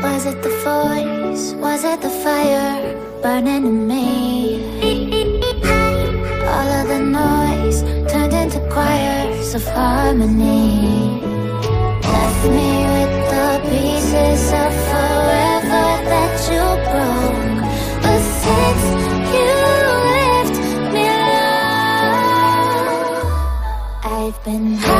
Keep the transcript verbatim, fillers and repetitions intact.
Was it the voice? Was it the fire burning in me? All of the noise turned into choirs of harmony. Left me with the pieces of forever that you broke. But since you left me alone, I've been